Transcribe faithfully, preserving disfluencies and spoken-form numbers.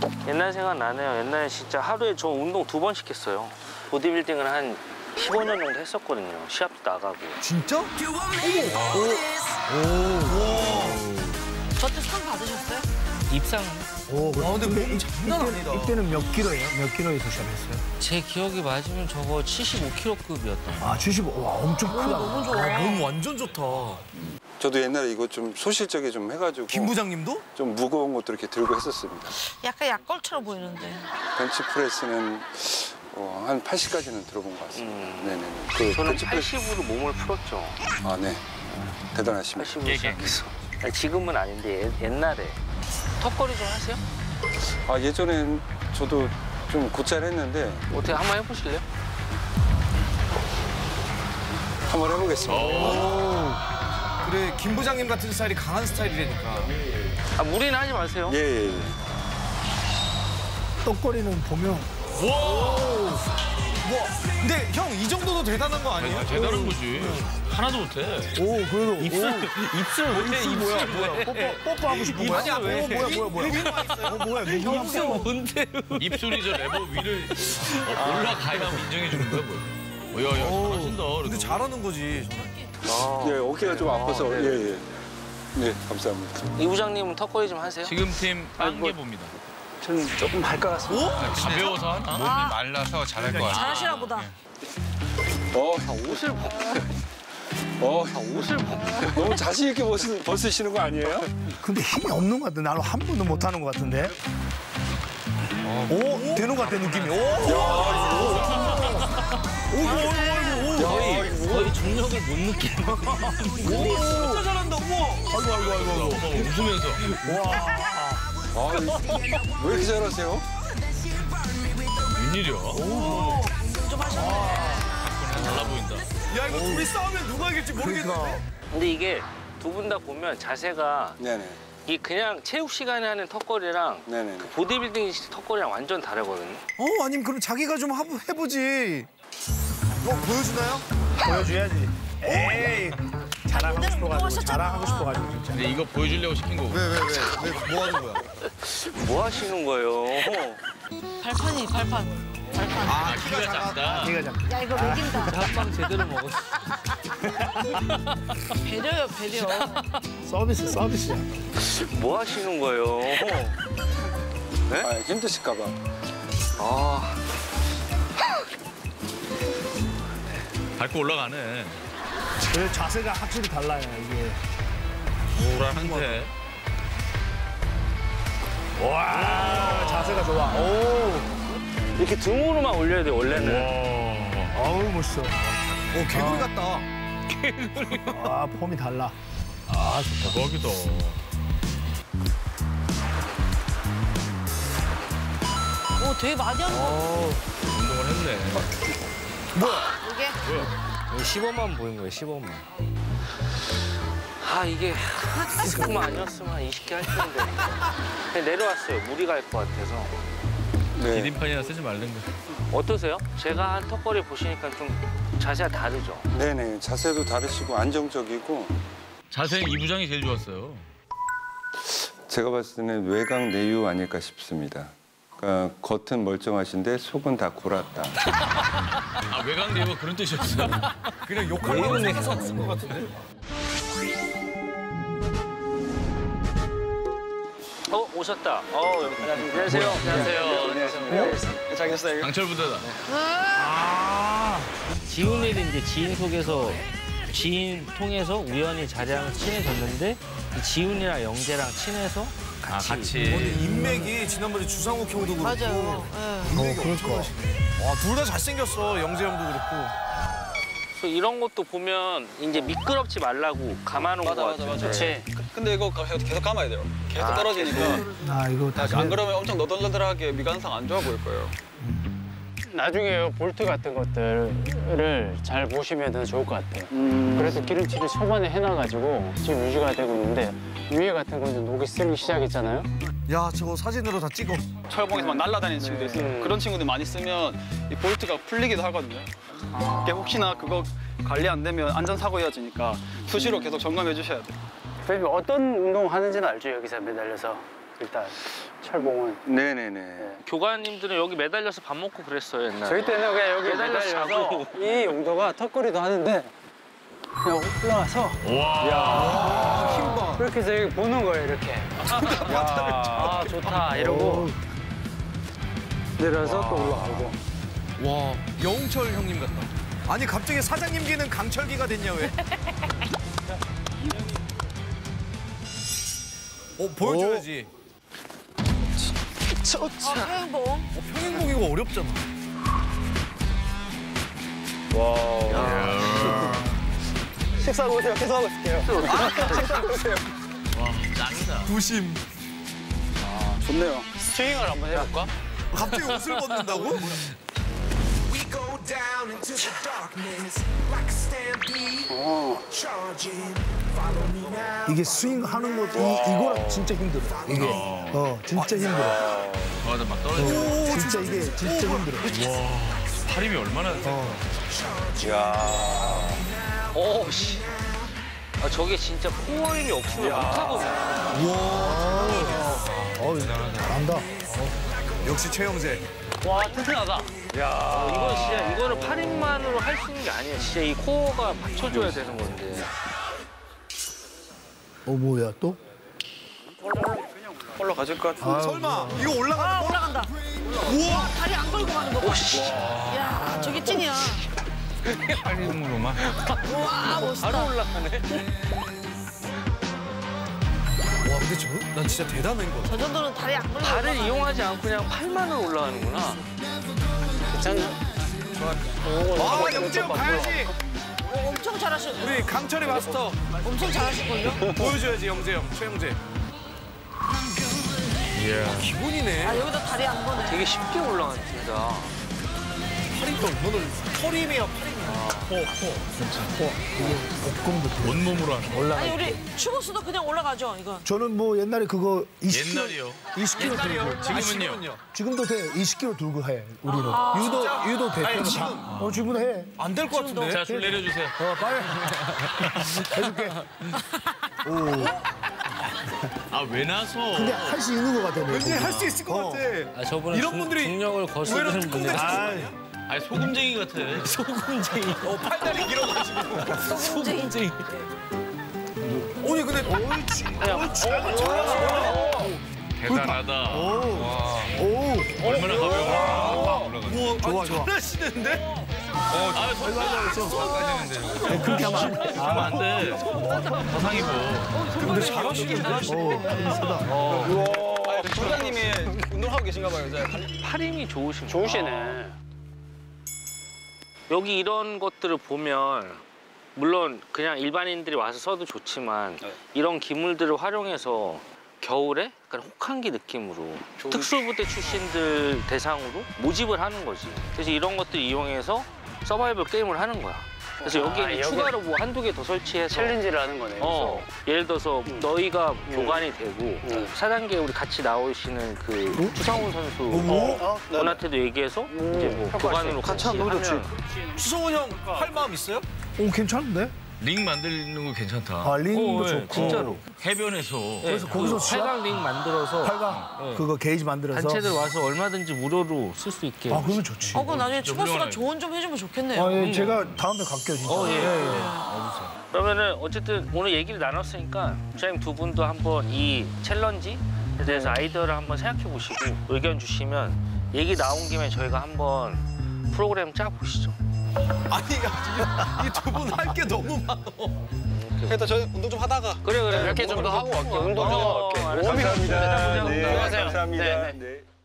옛날 생각 나네요. 옛날에 진짜 하루에 저 운동 두 번씩 했어요. 보디빌딩을 한 십오 년 정도 했었거든요. 시합도 나가고. 진짜? 어머! 오! 오! 저때 상 받으셨어요? 입상. 오, 와, 근데 몸 장난 아니다. 이때는 몇 킬로예요? 몇 킬로에서 시작했어요? 제 기억이 맞으면 저거 칠십오 킬로급이었던 거예요. 아, 칠십오. 와, 엄청 크다. 너무 좋아. 아, 몸 완전 좋다. 저도 옛날에 이거 좀 소실적에 좀 해가지고 김 부장님도? 좀 무거운 것도 이렇게 들고 했었습니다. 약간 약걸처럼 보이는데. 벤치프레스는 어, 한 팔십까지는 들어본 것 같습니다. 음. 네네네. 그 저는 벤치프레스... 팔십으로 몸을 풀었죠. 아, 네. 대단하십니다. 팔십으로 시작해서. 아니, 지금은 아닌데 예, 옛날에. 턱걸이 좀 하세요? 아, 예전엔 저도 좀 곧잘 했는데 어떻게 한번 해보실래요? 한번 해보겠습니다. 그래, 김 부장님 같은 스타일이 강한 스타일이라니까. 아, 무리는 하지 마세요. 예, 예, 예. 떡거리는 보면. 와! 와! 근데 형, 이 정도도 대단한 거 아니에요? 아니, 대단한 거지. 하나도 못해. 오, 그래도. 입술, 입술 못해, 입술. 뭐야, 뭐야. 뽀뽀, 뽀뽀하고 싶은 거야? 아니야, 왜? 오, 뭐야, 뭐야, 뭐야. 어, 뭐야, 누구 입술 뭔데? 입술이 저 레버 위를 어, 올라가야 인정해 주는 거야, 뭐. 어, 야, 야, 잘하신다. 그래도. 근데 잘하는 거지. 아, 예, 어깨가 좀 아파서. 아, 예, 예. 네, 감사합니다. 이 부장님은 턱걸이 좀 하세요? 지금 팀 빵개 봅니다. 저는 조금 할것 같습니다. 아, 가벼워서 하나? 몸이 말라서 잘할 것 같아요. 잘하시나 보다. 어, 아, 옷을 벗... 어, 아, 옷을 벗... 너무 자신 있게 벗으, 벗으시는 거 아니에요? 근데 힘이 없는 것 같아. 나는 한 번도 못 하는 것 같은데. 오, 되는 것 같아, 느낌이. 오! 오, 오, 오, 거의, 거의 중력을 못 느끼는. 진짜 잘한다, 우와! 아이고, 아이고, 아이고. 어, 웃으면서. 와. 아, 왜 이렇게 잘하세요? 웬일이야? 좀 하셨네. 달라 보인다. 야, 이거 둘이 싸우면 누가 이길지 모르겠는데? 근데 이게 두 분 다 보면 자세가 네네. 이 그냥 체육 시간에 하는 턱걸이랑 네네. 보디빌딩 턱걸이랑 완전 다르거든요. 어, 아니면 그럼 자기가 좀 하부, 해보지. 어, 보여주나요? 보여줘야지. 에이. 자랑하고 그대로 싶어가지고. 운동하셨잖아. 자랑하고 싶어가지고, 진짜. 근데 이거 보여주려고 시킨 거고. 왜, 왜, 왜? 왜, 뭐 하는 거야? 뭐 하시는 거예요? 발판이 발판. 발판. 아, 키가 작다. 네가 작 야, 이거 먹인다. 밥빵 제대로 먹었어. 배려요, 배려. 서비스, 서비스야. 뭐 하시는 거예요? 네? 아, 힘드실까 봐. 아, 밟고 올라가네. 그 자세가 확실히 달라요, 이게. 오란한데. 와, 자세가 좋아. 오. 이렇게 등으로만 올려야 돼, 원래는. 아우, 멋있어. 오, 개구리 같다. 아, 폼이 달라. 아, 좋다. 대박이다. 오, 되게 많이 하는 거 어. 운동을 했네. 이게. 십오만 보인 거예요, 십오만. 아, 이게 그만 아니었으면 한 이십 개 할 텐데. 그냥 내려왔어요, 무리 갈 것 같아서. 네. 기린판이나 쓰지 말는 거. 어떠세요? 제가 한 턱걸이 보시니까 좀 자세가 다르죠? 네네. 자세도 다르시고 안정적이고. 자세는 이 부장이 제일 좋았어요. 제가 봤을 때는 외강 내유 아닐까 싶습니다. 그러니까 겉은 멀쩡하신데 속은 다 골았다. 아, 외곽 내유가 그런 뜻이었어요? 그냥 욕할 만한 생각서 쓴 것 같은데? 어, 오셨다. 어, 여기. 안녕하세요. 안녕하세요. 안녕하세요. 잘 계셨어요? 강철 부대다. 아, 지훈이를 이제 지인 속에서 지인 통해서 우연히 자리랑 친해졌는데 지훈이랑 영재랑 친해서 같이. 아, 같이. 인맥이 지난번에 주상욱 형도 그렇고. 맞아요. 네. 어, 그러니까. 와, 둘 다 잘생겼어. 영재 형도 그렇고. 그래서 이런 것도 보면 이제 미끄럽지 말라고 감아놓은 거 같아요. 맞아, 맞아. 근데 이거 계속 감아야 돼요. 계속 아, 떨어지니까. 아, 이거 다시. 안 그러면 엄청 너덜너덜하게 미관상 안 좋아 보일 거예요. 나중에 볼트 같은 것들을 잘 보시면 좋을 것 같아요. 그래도 기름칠을 초반에 해놔가지고 지금 유지가 되고 있는데 위에 같은 거는 녹이 쓰기 시작했잖아요. 야, 저거 사진으로 다 찍어. 철봉에서 막 날아다니는 친구도 있어요. 음. 그런 친구들 많이 쓰면 이 볼트가 풀리기도 하거든요. 이게 혹시나 그거 관리 안 되면 안전사고 이어지니까 수시로 계속 점검해 주셔야 돼요. 선생님 어떤 운동 하는지는 알죠? 여기서 매달려서 일단. 철봉은. 네네네. 교관님들은 여기 매달려서 밥 먹고 그랬어요 옛날에. 저희 때는 그냥 여기 매달려서 매달려서 자고. 이 용도가 턱걸이도 하는데 그냥 올라와서 와. 그렇게 해서 여기 보는 거예요 이렇게. 아 좋다 이러고 내려서 또 올라가고. 와, 영철 형님 같다. 아니 갑자기 사장님 귀는 강철기가 됐냐 왜? 어 보여줘야지. 아, 태양봉. 어, 평행봉이가 어렵잖아. 식사하고 오세요. 계속 하고 있을게요. 식사하고 오세요. 와, 짱이다. 부심. 좋네요. 스윙을 한번 해볼까? 갑자기 옷을 벗는다고? 이게 스윙 하는 것도 이, 이거랑 진짜 힘들어. 이게 어 진짜 힘들어. 맞아, 막 떨어지고. 진짜 이게 진짜 힘들어. 팔 힘이 얼마나 어, 씨. 아, 저게 진짜 코어 힘이 없으면 못하거든요. 어 잘한다. 역시 최영재. 와 튼튼하다. 어, 이건 진짜, 이거는 팔 힘만으로 할 수 있는 게 아니에요. 진짜 이 코어가 받쳐줘야 되는 건데. 어 뭐야 또? 올라가질 것 같은데. 설마 이거 올라가는 아, 거? 올라간다. 우와. 다리 안 걸고 가는 거 봐. 야, 저게 찐이야. 팔 힘으로만. 와, 멋있다. 바로 올라가네. 와 근데 저, 난 진짜 대단한 거. 저 정도는 다리 안 걸고 발을 올라가. 이용하지 않고 그냥 팔만으로 올라가는구나. 괜찮냐? 아 영재 형 가야지. 어, 엄청 잘하실 우리 강철의 마스터 엄청 잘하실걸요? 보여줘야지 영재 형, 최영재. 이야. 기본이네. 아, 여기다 다리 안 거네. 되게 쉽게 올라가네, 진짜. 팔이 또 이거는 털힘이야 팔힘이야. 어, 어. 목공도 돼. 온몸으로 하는 거. 아니, 우리 추고수도 그냥 올라가죠, 이거. 저는 뭐 옛날에 그거 이십 킬로 옛날이요. 이십 킬로 들고 옛날이요. 지금은요? 지금도 돼. 이십 킬로 들고 해 우리는. 아, 유도 유도 아니, 대표는 지금. 다. 어 지금도 해. 안 될 것 같은데. 자, 줄 내려주세요. 어 빨리 해줄게. 아, 왜 나서? 근데 할 수 있는 것 같아. 내가. 왠지 할 수 있을 것 어. 같아. 아, 저분은 이런 분들이 중력을 의외로 거스르는 특공대 분들. 출신이야. 아니, 소금쟁이 같아. 어, 팔다리 길어가지고. 소금쟁이. 아니 근데 옳지. 옳지. 대단하다. 오. 얼마나 가벼워. 우와, 좋아, 좋아. 잘하시는데? 아, 손 그렇게 하면 안 돼. 하면 안 돼. 가상 입어. 근데 잘하시는데? 아, 부장님이 운동하고 계신가 봐요, 이제. 팔 힘이 좋으신 좋으시네. 여기 이런 것들을 보면 물론 그냥 일반인들이 와서 써도 좋지만 네. 이런 기물들을 활용해서 겨울에 약간 혹한기 느낌으로 특수부대 출신들 대상으로 모집을 하는 거지. 그래서 이런 것들 이용해서 서바이벌 게임을 하는 거야. 그래서 여기에 아, 이제 여기- 추가로 뭐 한두 개 더 설치해서 챌린지를 하는 거네. 어, 예를 들어서 너희가 교관이 되고 음. 사 단계 우리 같이 나오시는 그 추성훈 선수 어? 네. 분한테도 얘기해서 이제 뭐 교관으로 같이 하면 수성훈 형 할 마음 있어요? 오 괜찮은데? 링 만드는 거 괜찮다. 아 링도 어, 네, 좋고. 진짜로. 해변에서. 그래서 거기서 시합? 팔 강 링 만들어서 팔 강 그거 게이지 만들어서. 단체들 와서 얼마든지 무료로 쓸 수 있게. 아 그러면 좋지. 어, 그럼 나중에 진짜 추고수가 훌륭하네. 조언 좀 해주면 좋겠네요. 아, 예, 제가 다음에 갈게요 진짜. 어, 예. 그러면은 어쨌든 오늘 얘기를 나눴으니까 부장님 두 분도 한번 이 챌린지에 대해서 아이디어를 한번 생각해 보시고 의견 주시면 얘기 나온 김에 저희가 한번 프로그램 짜 보시죠. 아니 이 두 분 할 게 너무 많아. 일단 저희 운동 좀 하다가. 그래 그래 몇 개 정도 하고 갈게요. 운동 좀 어, 하고 갈게요. 알았어. 감사합니다. 네, 수고하세요. 감사합니다. 네, 네. 네.